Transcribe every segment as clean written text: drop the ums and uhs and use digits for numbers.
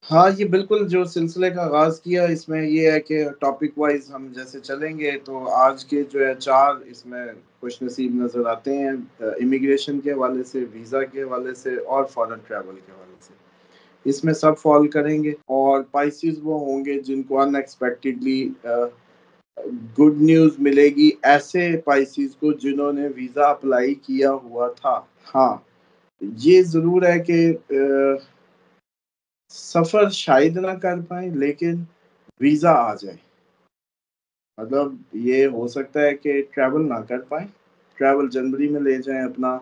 ہاں، یہ بالکل جو سلسلے کا آغاز کیا اس میں یہ ہے کہ ٹاپک وائز ہم جیسے چلیں گے تو آج کے جو ہے 4 اس میں خوش نصیب نظر آتے ہیں، امیگریشن کے حوالے سے، ویزا کے حوالے سے اور فارن ٹریول کے حوالے سے۔ اس میں سب فال کریں گے، اور پائسیز وہ ہوں گے جن کو ان ایکسپیکٹڈلی گڈ نیوز ملے گی، ایسے پائسیز کو جنہوں نے ویزا اپلائی کیا ہوا تھا۔ ہاں، یہ ضرور ہے کہ سفر شاید نہ کر پائیں لیکن ویزا آ جائے۔ مطلب یہ ہو سکتا ہے کہ ٹریول نہ کر پائیں، ٹریول جنوری میں لے جائیں اپنا۔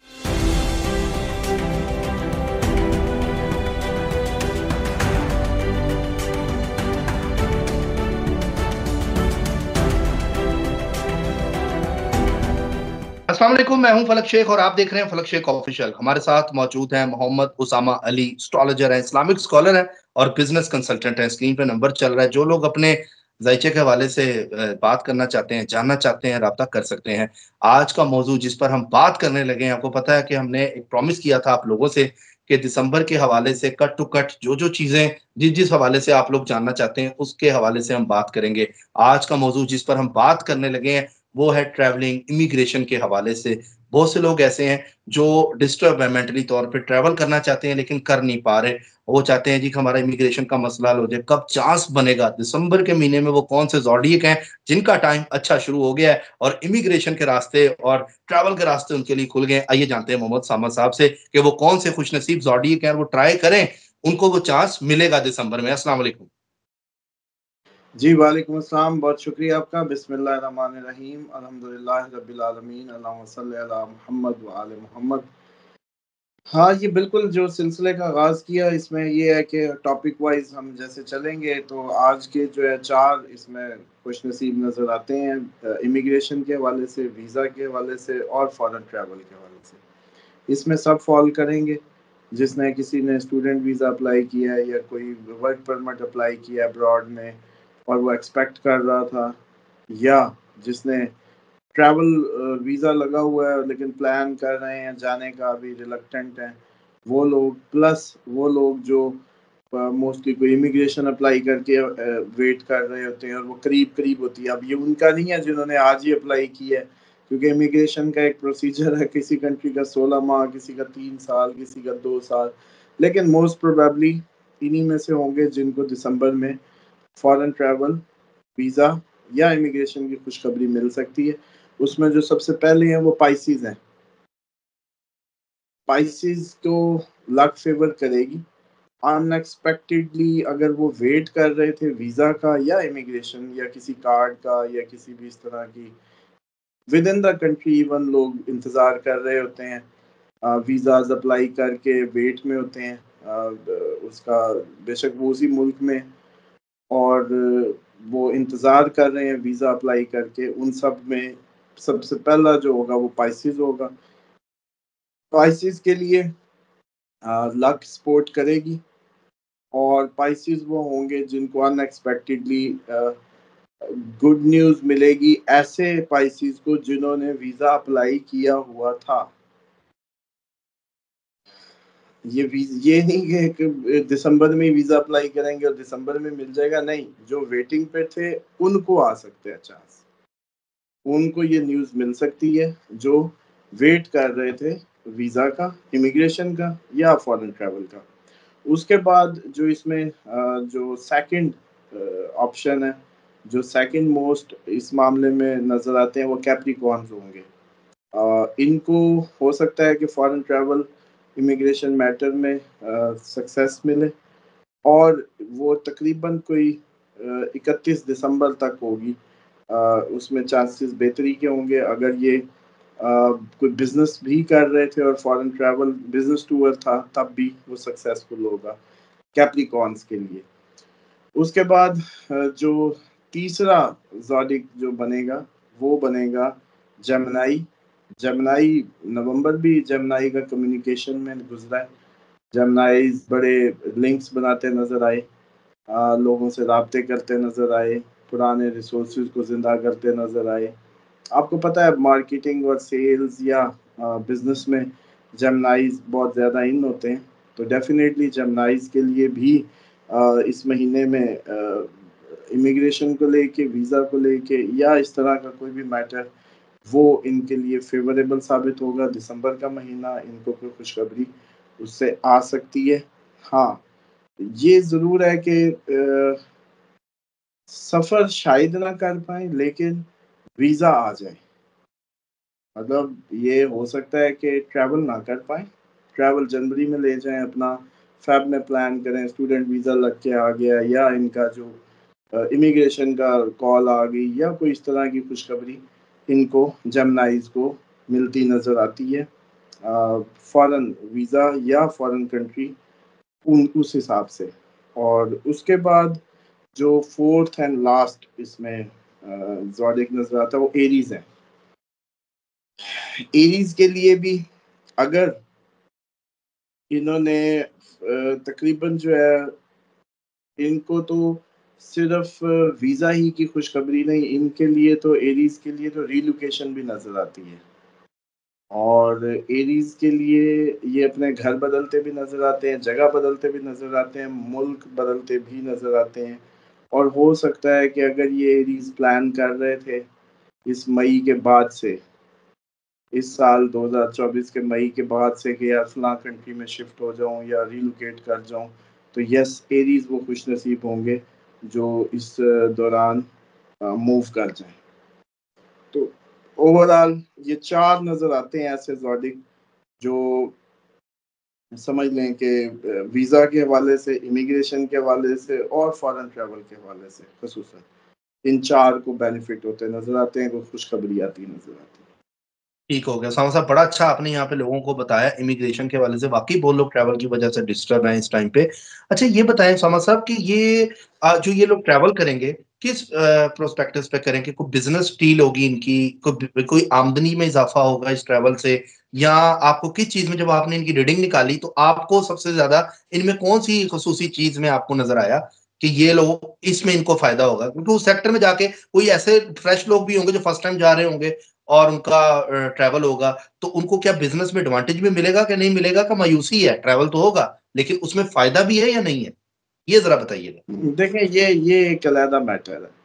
السلام علیکم، میں ہوں فلک شیخ اور آپ دیکھ رہے ہیں فلک شیخ آفیشیل۔ ہمارے ساتھ موجود ہیں محمد اسامہ علی، اسٹرالوجر ہیں، اسلامک اسکالر ہیں اور بزنس کنسلٹنٹ ہیں۔ اسکرین پہ نمبر چل رہا ہے، جو لوگ اپنے ذائچے کے حوالے سے بات کرنا چاہتے ہیں، جاننا چاہتے ہیں، رابطہ کر سکتے ہیں۔ آج کا موضوع جس پر ہم بات کرنے لگے ہیں، آپ کو پتا ہے کہ ہم نے ایک پرومس کیا تھا آپ لوگوں سے کہ دسمبر کے حوالے سے کٹ ٹو کٹ جو چیزیں جس حوالے سے آپ لوگ جاننا چاہتے ہیں اس کے حوالے سے ہم بات کریں گے۔ آج کا موضوع جس پر ہم بات کرنے لگے ہیں وہ ہے ٹریولنگ، امیگریشن کے حوالے سے۔ بہت سے لوگ ایسے ہیں جو ڈسٹرب ہے مینٹلی طور پہ، ٹریول کرنا چاہتے ہیں لیکن کر نہیں پا رہے۔ وہ چاہتے ہیں جی کہ ہمارا امیگریشن کا مسئلہ حل ہو جائے، کب چانس بنے گا دسمبر کے مہینے میں، وہ کون سے زوڈیک ہیں جن کا ٹائم اچھا شروع ہو گیا ہے اور امیگریشن کے راستے اور ٹریول کے راستے ان کے لیے کھل گئے۔ آئیے جانتے ہیں محمد سامہ صاحب سے کہ وہ کون سے خوش نصیب زوڈیک ہیں، وہ ٹرائی کریں، ان کو وہ چانس ملے گا دسمبر میں۔ السلام علیکم۔ جی وعلیکم السلام، بہت شکریہ آپ کا۔ بسم اللہ الرحمن الرحیم، الحمدللہ رب العالمین، اللہم صلی علی محمد وآل محمد۔ ہاں، یہ بالکل جو سلسلے کا آغاز کیا اس میں یہ ہے کہ ٹاپک وائز ہم جیسے چلیں گے تو آج کے جو ہے 4 اس میں خوش نصیب نظر آتے ہیں، امیگریشن کے حوالے سے، ویزا کے حوالے سے اور فارن ٹریول کے حوالے سے۔ اس میں سب فال کریں گے، جس نے کسی نے اسٹوڈنٹ ویزا اپلائی کیا ہے یا کوئی ورک پرمٹ اپلائی کیا ہے ابراڈ میں اور وہ ایکسپیکٹ کر رہا تھا، یا جس نے ٹریول ویزا لگا ہوا ہے لیکن پلان کر رہے ہیں جانے کا، ابھی ریلکٹنٹ ہیں وہ لوگ، پلس وہ لوگ جو موسٹلی کوئی امیگریشن اپلائی کر کے ویٹ کر رہے ہوتے ہیں اور وہ قریب ہوتی ہے۔ اب یہ ان کا نہیں ہے جنہوں نے آج ہی اپلائی کیا ہے، کیونکہ امیگریشن کا ایک پروسیجر ہے، کسی کنٹری کا 16 ماہ، کسی کا 3 سال، کسی کا 2 سال، لیکن موسٹ پروبیبلی انہی میں سے ہوں گے جن کو دسمبر میں فارن ٹریول، ویزا یا امیگریشن کی خوشخبری مل سکتی ہے۔ اس میں جو سب سے پہلے ہیں وہ پائسیز ہیں۔ پائسیز کو لک فیور کرے گی ان ایکسپیکٹڈلی، اگر وہ ویٹ کر رہے تھے ویزا کا یا امیگریشن یا کسی کارڈ کا یا کسی بھی اس طرح کی within the country, even لوگ انتظار کر رہے ہوتے ہیں، ویزاز اپلائی کر کے ویٹ میں ہوتے ہیں اس کا، بے شک وہ اسی ملک میں، اور وہ انتظار کر رہے ہیں ویزا اپلائی کر کے۔ ان سب میں سب سے پہلا جو ہوگا وہ پائسیز ہوگا۔ پائسیز کے لیے لک سپورٹ کرے گی، اور پائسیز وہ ہوں گے جن کو ان ایکسپیکٹڈلی گڈ نیوز ملے گی، ایسے پائسیز کو جنہوں نے ویزا اپلائی کیا ہوا تھا۔ یہ نہیں کہ دسمبر میں ویزا اپلائی کریں گے اور دسمبر میں مل جائے گا، نہیں، جو ویٹنگ پہ تھے ان کو آ سکتے ہیں چانس، ان کو یہ نیوز مل سکتی ہے جو ویٹ کر رہے تھے ویزا کا، امیگریشن کا یا فارن ٹریول کا۔ اس کے بعد جو اس میں جو سیکنڈ آپشن ہے، جو سیکنڈ موسٹ اس معاملے میں نظر آتے ہیں، وہ کیپریکارنز ہوں گے۔ ان کو ہو سکتا ہے کہ فارن ٹریول، امیگریشن میٹر میں سکسیس ملے، اور وہ تقریباً کوئی 31 دسمبر تک ہوگی۔ اس میں چانسز بہتری کے ہوں گے، اگر یہ کوئی بزنس بھی کر رہے تھے اور فارن ٹریول بزنس ٹور تھا تب بھی وہ سکسیسفل ہوگا کیپریکارنز کے لیے۔ اس کے بعد جو تیسرا زوڈک جو بنے گا وہ بنے گا جیمنائی۔ جیمنائی نومبر بھی جیمنائی کا کمیونیکیشن میں گزرا ہے۔ جیمنائی بڑے لنکس بناتے نظر آئے، لوگوں سے رابطے کرتے نظر آئے، پرانے ریسورسز کو زندہ کرتے نظر آئے۔ آپ کو پتہ ہے مارکیٹنگ اور سیلز یا بزنس میں جیمنائیز بہت زیادہ ان ہوتے ہیں، تو ڈیفینیٹلی جیمنائیز کے لیے بھی اس مہینے میں امیگریشن کو لے کے، ویزا کو لے کے، یا اس طرح کا کوئی بھی میٹر، وہ ان کے لیے فیوریبل ثابت ہوگا۔ دسمبر کا مہینہ ان کو کوئی خوشخبری اس سے آ سکتی ہے۔ ہاں یہ ضرور ہے کہ سفر شاید نہ کر پائیں، لیکن ویزا آ جائے۔ مطلب یہ ہو سکتا ہے کہ ٹریول نہ کر پائیں، ٹریول جنوری میں لے جائیں اپنا، فیب میں پلان کریں، اسٹوڈنٹ ویزا لگ کے آ گیا، یا ان کا جو امیگریشن کا کال آ گئی، یا کوئی اس طرح کی خوشخبری ان کو جمنائز کو ملتی نظر آتی ہے، فارن ویزا یا فارن کنٹری اس حساب سے۔ اور اس کے بعد جو فورتھ اینڈ لاسٹ اس میں زوڈیک نظر آتا ہے وہ ایریز ہے۔ ایریز کے لیے بھی اگر انہوں نے تقریباً جو ہے ان کو تو صرف ویزا ہی کی خوشخبری نہیں، ان کے لیے تو ایریز کے لیے تو ریلوکیشن بھی نظر آتی ہے، اور ایریز کے لیے یہ اپنے گھر بدلتے بھی نظر آتے ہیں، جگہ بدلتے بھی نظر آتے ہیں، ملک بدلتے بھی نظر آتے ہیں۔ اور ہو سکتا ہے کہ اگر یہ ایریز پلان کر رہے تھے اس مئی کے بعد سے، اس سال 2024 کے مئی کے بعد سے کہ یار فلاں کنٹری میں شفٹ ہو جاؤں یا ریلوکیٹ کر جاؤں، تو یس ایریز وہ خوش نصیب ہوں گے جو اس دوران موو کر جائیں۔ تو اوور آل یہ چار نظر آتے ہیں ایسے زوڈک جو سمجھ لیں کہ ویزا کے حوالے سے، امیگریشن کے حوالے سے، اور فارن ٹریول کے حوالے سے خصوصاً ان چار کو بینیفٹ ہوتے نظر آتے ہیں، کوئی خوشخبری آتی نظر آتی ہے۔ ٹھیک ہو گیا ساما صاحب، بڑا اچھا آپ نے یہاں پہ لوگوں کو بتایا امیگریشن کے حوالے سے، واقعی بہت لوگ ٹریول کی وجہ سے ڈسٹرب ہیں اس ٹائم پہ۔ اچھا یہ بتائیں ساما صاحب کہ یہ جو یہ لوگ ٹریول کریں گے کس پروسپیکٹس پہ کریں گے؟ کوئی بزنس ڈیل ہوگی ان کی، کوئی آمدنی میں اضافہ ہوگا اس ٹریول سے، یا آپ کو کس چیز میں، جب آپ نے ان کی ریڈنگ نکالی تو آپ کو سب سے زیادہ ان میں کون سی خصوصی چیز میں آپ کو نظر آیا کہ یہ لوگ اس میں ان کو فائدہ ہوگا؟ کیونکہ اس سیکٹر میں جا کے کوئی ایسے فریش لوگ بھی ہوں گے جو فرسٹ ٹائم جا رہے ہوں گے اور ان کا ٹریول ہوگا، تو ان کو کیا بزنس میں ایڈوانٹیج بھی ملے گا کہ نہیں ملے گا، کہ مایوسی ہے؟ ٹریول تو ہوگا لیکن اس میں فائدہ بھی ہے یا نہیں ہے، یہ ذرا بتائیے گا۔ دیکھیں یہ ایک علیحدہ میٹر ہے،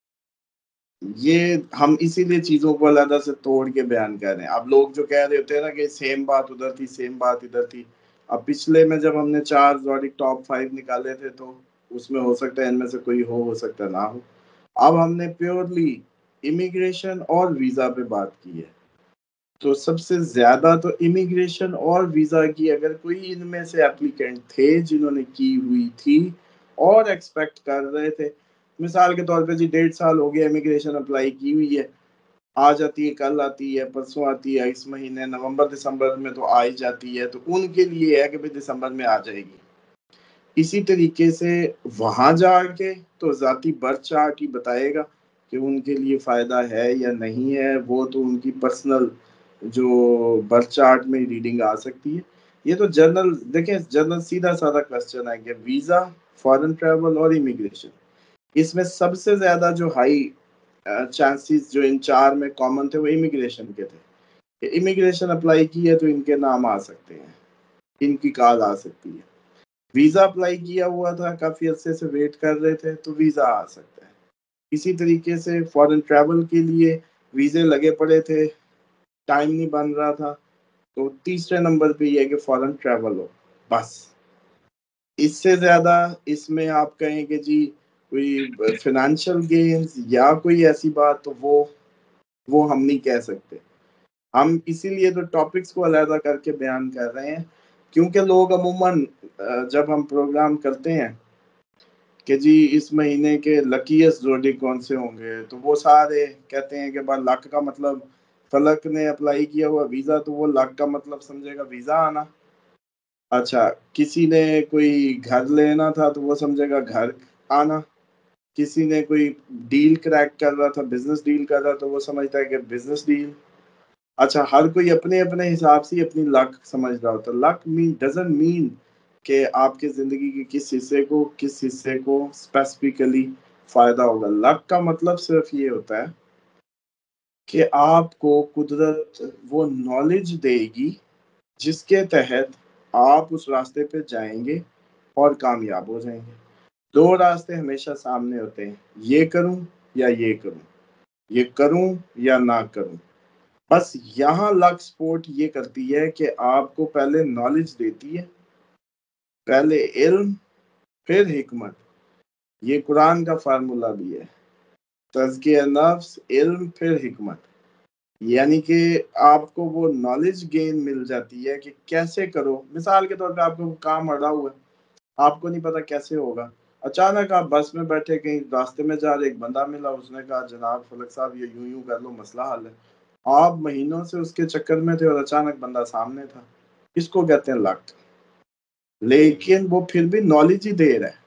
یہ ہم اسی لیے چیزوں کو علیحدہ سے توڑ کے بیان کر رہے ہیں۔ اب لوگ جو کہہ رہے ہوتے ہیں نا کہ سیم بات ادھر تھی، سیم بات ادھر تھی۔ اب پچھلے میں جب ہم نے 4 زوڈک ٹاپ 5 نکالے تھے تو اس میں ہو سکتا ہے ان میں سے کوئی ہو سکتا ہے نہ ہو۔ اب ہم نے پیورلی امیگریشن اور ویزا پہ بات کی ہے، تو سب سے زیادہ تو امیگریشن اور ویزا کی اگر کوئی ان میں سے اپلیکینٹ تھے جنہوں نے کی ہوئی تھی اور ایکسپیکٹ کر رہے تھے، مثال کے طور پہ جی 1.5 سال ہو گیا امیگریشن اپلائی کی ہوئی ہے، آ جاتی ہے، کل آتی ہے، پرسوں آتی ہے، اس مہینے نومبر دسمبر میں تو آ ہی جاتی ہے، تو ان کے لیے ہے کہ بھائی دسمبر میں آ جائے گی۔ اسی طریقے سے وہاں جا کے تو ذاتی برتھ چارٹ ہی بتائے گا کہ ان کے لیے فائدہ ہے یا نہیں ہے، وہ تو ان کی پرسنل جو برتھ چارٹ میں ریڈنگ آ سکتی ہے۔ یہ تو جنرل دیکھیں، جنرل سیدھا سادہ کوسچن ہے کہ ویزا، فارن ٹریول اور امیگریشن، اس میں سب سے زیادہ جو ہائی چانسز جو ان چار میں کامن تھے وہ امیگریشن کے تھے کہ امیگریشن اپلائی کی ہے تو ان کے نام آ سکتے ہیں، ان کی کال آ سکتی ہے۔ ویزا اپلائی کیا ہوا تھا، کافی عرصے سے ویٹ کر رہے تھے تو ویزا آ سکتا ہے۔ اسی طریقے سے فارن ٹریول کے لیے ویزے لگے پڑے تھے، ٹائم نہیں بن رہا تھا، تو تیسرے نمبر پہ یہ ہے کہ فارن ٹریول ہو بس۔ اس سے زیادہ اس میں آپ کہیں کہ جی کوئی فائنینشیل گینز یا کوئی ایسی بات، تو وہ ہم نہیں کہہ سکتے۔ ہم اسی لیے تو ٹاپکس کو علیحدہ کر کے بیان کر رہے ہیں، کیونکہ لوگ عموماً جب ہم پروگرام کرتے ہیں کہ جی اس مہینے کے لکیست زوڈک کون سے ہوں گے، تو وہ سارے کہتے ہیں کہ لک کا مطلب فلک نے اپلائی کیا ہوا ویزا، تو وہ لک کا مطلب سمجھے گا ویزا آنا۔ اچھا کسی نے کوئی گھر لینا تھا تو وہ سمجھے گا گھر آنا، کسی نے کوئی ڈیل کریک کر رہا تھا، بزنس ڈیل کر رہا، تو وہ سمجھتا ہے کہ بزنس ڈیل۔ اچھا ہر کوئی اپنے اپنے حساب سے اپنی لک سمجھ رہا ہوتا ہے۔ لک ڈزنٹ مین کہ آپ کے زندگی کے کس حصے کو اسپیسیفکلی فائدہ ہوگا۔ لک کا مطلب صرف یہ ہوتا ہے کہ آپ کو قدرت وہ نالج دے گی جس کے تحت آپ اس راستے پہ جائیں گے اور کامیاب ہو جائیں گے۔ दो रास्ते हमेशा सामने होते हैं, ये करूं या ये करूं, ये करूं या ना करूं। बस यहाँ लक सपोर्ट ये करती है कि आपको पहले नॉलेज देती है, पहले इल्म फिर हिकमत। ये कुरान का फार्मूला भी है, तज़किया नफ्स, इल्म फिर हिकमत। यानी कि आपको वो नॉलेज गेन मिल जाती है कि कैसे करो। मिसाल के तौर पे आपको काम अड़ा हुआ है, आपको नहीं पता कैसे होगा, अचानक आप बस में बैठे कहीं रास्ते में जा रहे, एक बंदा मिला, उसने कहा जनाब फलक साहब ये यूं यूं कर लो, मसला हल है। आप महीनों से उसके चक्कर में थे और अचानक बंदा सामने था। इसको कहते हैं लक। लेकिन वो फिर भी नॉलेज ही दे रहा है,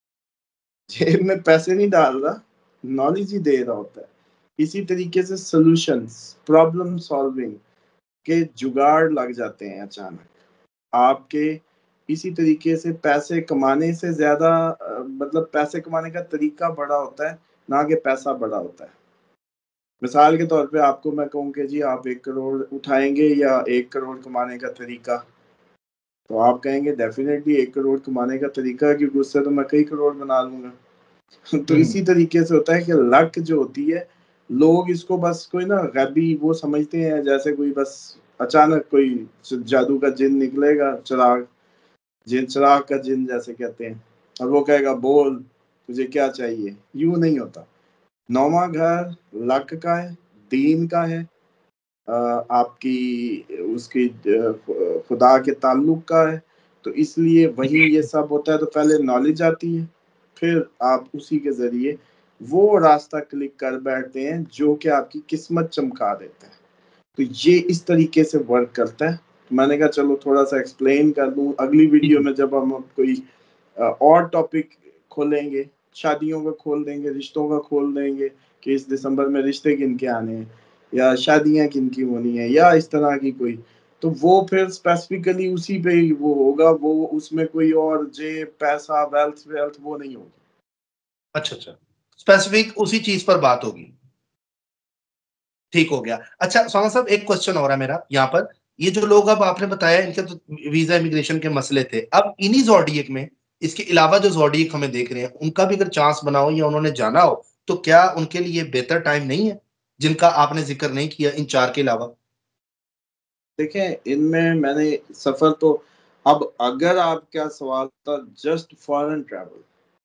जेब में पैसे नहीं डाल रहा, नॉलेज ही दे रहा होता है। इसी तरीके से सॉल्यूशंस, प्रॉब्लम सॉल्विंग के जुगाड़ लग जाते हैं अचानक आपके। इसी तरीके से पैसे कमाने से ज्यादा मतलब पैसे कमाने का तरीका बड़ा होता है, ना कि पैसा बड़ा होता है। मिसाल के तौर पे आपको मैं कहूँ कि जी आप 1 करोड़ उठाएंगे या 1 करोड़ कमाने का तरीका, तो आप कहेंगे डेफिनेटली 1 करोड़ कमाने का तरीका, क्योंकि उससे तो मैं कई करोड़ बना लूंगा। तो इसी तरीके से होता है कि लक जो होती है, लोग इसको बस कोई ना गैबी वो समझते हैं, जैसे कोई बस अचानक कोई जादू का जिन निकलेगा, चिराग का जिन जैसे कहते हैं, और वो कहेगा बोल तुझे क्या चाहिए। यूं नहीं होता। 9वां घर लक का है, दीन का है, आपकी उसकी खुदा के ताल्लुक का है। तो इसलिए वही ये सब होता है। तो पहले नॉलेज आती है, फिर आप उसी के जरिए वो रास्ता क्लिक कर बैठते हैं जो कि आपकी किस्मत चमका देता है। तो ये इस तरीके से वर्क करता है। मैंने कहा चलो थोड़ा सा एक्सप्लेन कर दूं। अगली वीडियो में जब हम कोई और टॉपिक खोलेंगे, शादियों का खोल देंगे, रिश्तों का खोल देंगे कि इस दिसंबर में रिश्ते किन के आने हैं या शादियां किन की होनी है या इस तरह की कोई, तो वो फिर स्पेसिफिकली उसी पे ही वो होगा। वो उसमें कोई और जे पैसा वेल्थ वेल्थ वो नहीं होगी। अच्छा अच्छा, स्पेसिफिक उसी चीज पर बात होगी। ठीक हो गया। अच्छा सोना साहब, एक क्वेश्चन हो रहा है मेरा यहाँ पर। ये जो लोग अब आपने बताया इनके तो वीजा इमिग्रेशन के मसले थे, अब इन्हीं जोडिएक में इसके अलावा जो जोडिएक हमें देख रहे हैं उनका भी अगर चांस बना हो या उन्होंने जाना हो, तो क्या उनके लिए बेहतर टाइम नहीं है जिनका आपने जिक्र नहीं किया इन 4 के अलावा? देखें इनमें मैंने सफर तो, अब अगर आपका सवाल था जस्ट फॉरेन ट्रैवल,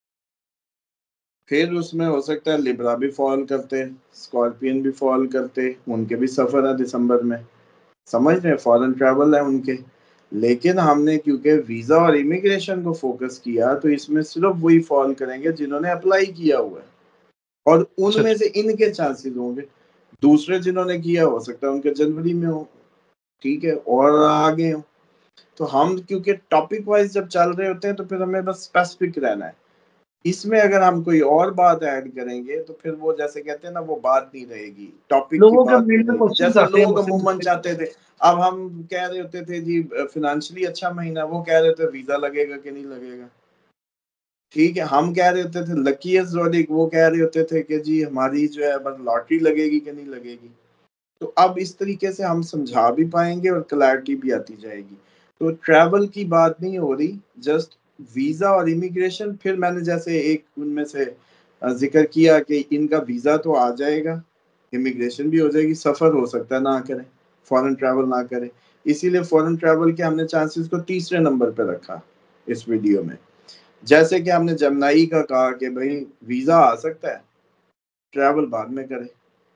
फिर उसमें हो सकता है लिब्रा भी फॉल करते, स्कॉर्पियन भी फॉल करते, उनके भी सफर है दिसंबर में, समझ रहे हैं, फॉरेन ट्रैवल है उनके। लेकिन हमने क्योंकि वीजा और इमिग्रेशन को फोकस किया, तो इसमें सिर्फ वही फॉल करेंगे जिन्होंने अप्लाई किया हुआ है, और अच्छा उनमें अच्छा। से इनके चांसेस होंगे। दूसरे जिन्होंने किया हो सकता है उनके जनवरी में हो, ठीक है, और आगे हो। तो हम क्योंकि टॉपिक वाइज जब चल रहे होते हैं तो फिर हमें बस स्पेसिफिक रहना है। इसमें अगर हम कोई और बात ऐड करेंगे तो फिर वो जैसे कहते हैं ना, वो बात नहीं रहेगी, टॉपिक की लोगों के बात नहीं माइंड में रहेगी। क्वेश्चन जैसे आते हैं लोग मुझसे अमूमन पूछते हैं। चाहते थे, अब हम कह रहे होते थे जी फिनेंशियली अच्छा महीना, वो कह रहे थे वीजा लगेगा कि नहीं लगेगा, ठीक है। हम कह रहे होते थे लकीएस्ट ज़ोडिएक, वो कह रहे होते थे कि जी हमारी जो है बस लॉटरी लगेगी कि नहीं लगेगी। तो अब इस तरीके से हम समझा भी पाएंगे और क्लैरिटी भी आती जाएगी। तो ट्रैवल की बात नहीं हो रही, जस्ट वीजा और इमिग्रेशन। फिर मैंने जैसे एक उनमें से जिक्र किया कि इनका वीजा तो आ जाएगा, इमिग्रेशन भी हो जाएगी, सफर हो सकता है ना करें, फॉरेन ट्रैवल ना करें। इसीलिए फॉरेन ट्रैवल के हमने चांसेस को तीसरे नंबर पे रखा इस वीडियो में। जैसे कि हमने जमनाई का कहा कि भाई वीजा आ सकता है, ट्रैवल बाद में करें।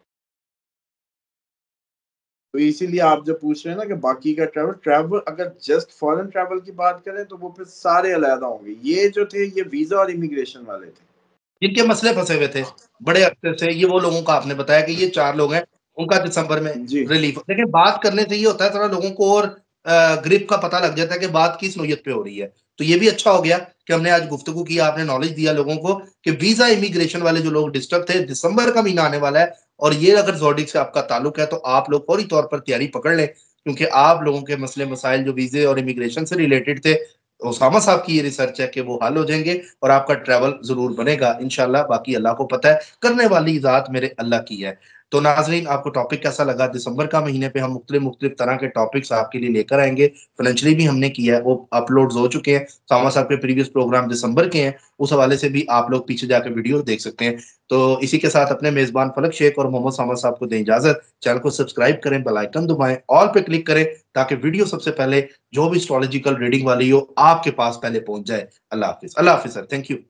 तो इसीलिए आप जब पूछ रहे हैं ना कि बाकी का ट्रैवल, अगर जस्ट फॉरेन ट्रैवल की बात करें तो वो फिर सारे अलहदा होंगे। ये जो थे ये वीजा और इमिग्रेशन वाले थे। जिनके मसले फंसे हुए थे बड़े अरसे से, ये वो लोगों का आपने बताया कि ये 4 लोग हैं, उनका दिसंबर में जी रिलीफ। देखिए बात करने से ये होता है थोड़ा लोगों को और ग्रिप का पता लग जाता है कि बात किस नोयत पे हो रही है। तो ये भी अच्छा हो गया कि हमने आज गुफ्तगू की, आपने नॉलेज दिया लोगों को कि वीजा इमिग्रेशन वाले जो लोग डिस्टर्ब थे, दिसंबर का महीना आने वाला है और ये अगर ज़ोडिएक से आपका ताल्लुक है तो आप लोग फौरी तौर पर तैयारी पकड़ लें, क्योंकि आप लोगों के मसले मसाइल जो वीजे और इमिग्रेशन से रिलेटेड थे, ओसामा साहब की ये रिसर्च है कि वो हल हो जाएंगे और आपका ट्रैवल जरूर बनेगा इंशाल्लाह। बाकी अल्लाह को पता है, करने वाली जात मेरे अल्लाह की है। तो नाजरीन, आपको टॉपिक कैसा लगा? दिसंबर का महीने पे हम मुख्तलिफ तरह के टॉपिक्स आपके लिए लेकर आएंगे। फाइनेंशियली भी हमने किया है, वो अपलोड हो चुके हैं। सामा साहब के प्रीवियस प्रोग्राम दिसंबर के हैं, उस हवाले से भी आप लोग पीछे जाकर वीडियो देख सकते हैं। तो इसी के साथ अपने मेजबान फलक शेख और मोहम्मद सामा साहब को दें इजाजत। चैनल को सब्सक्राइब करें, बेल आइकन दबाएं, ऑल पे क्लिक करें, ताकि वीडियो सबसे पहले जो भी एस्ट्रोलॉजिकल रीडिंग वाली हो आपके पास पहले पहुंच जाए। अल्लाह हाफिज। अल्लाह हाफिज सर, थैंक यू।